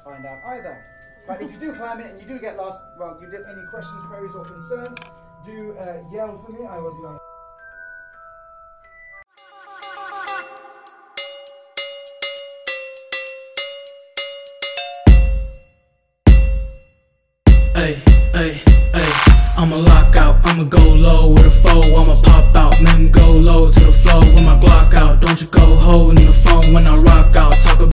find out either. But if you do climb it and you do get lost, well, you did any questions, queries, or concerns, do yell for me. I will be on. Ay, ay, ay, I'ma lock out, I'ma go low with a foe, I'ma pop out, then go low to the floor with my Glock out. Don't you go holding the phone when I rock out, talk about